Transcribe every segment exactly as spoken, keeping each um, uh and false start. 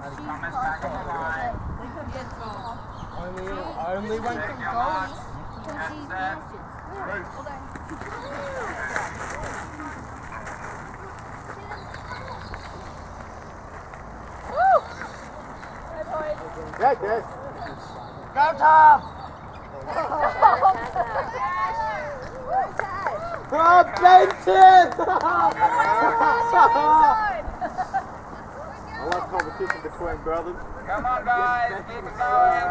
Thomas back on the line. Only, only one Check can your go. marks. And set. Yeah, good. Go, Tom! Oh, Benton! I love competition between brothers. Come on, guys. Keep it going.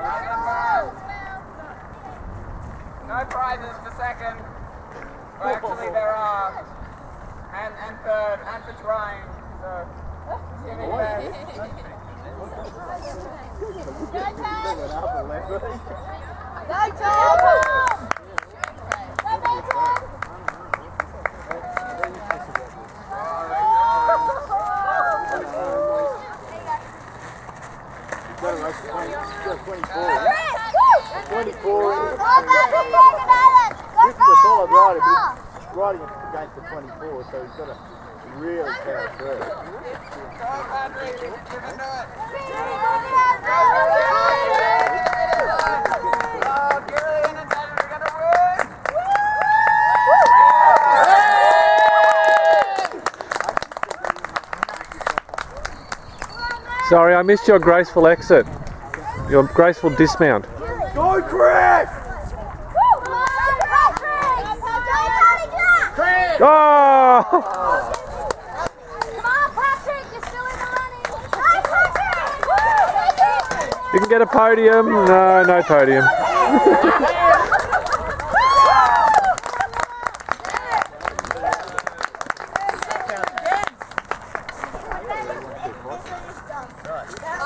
No prizes for second. Well, actually, there are. And, and third, and for trying. So, give me that. Go, Tom! twenty-four. twenty-four. This is a solid rider, but he's riding against the twenty-four, so he's got to really power through. Go, Patrick. Give it to it. Oh, get really inundated. We're going to win. Sorry, I missed your graceful exit. Your graceful dismount. Go, Chris! Oh! Come on, Patrick, you're still in the running. Go, Patrick! You can get a podium. No, no podium. Right.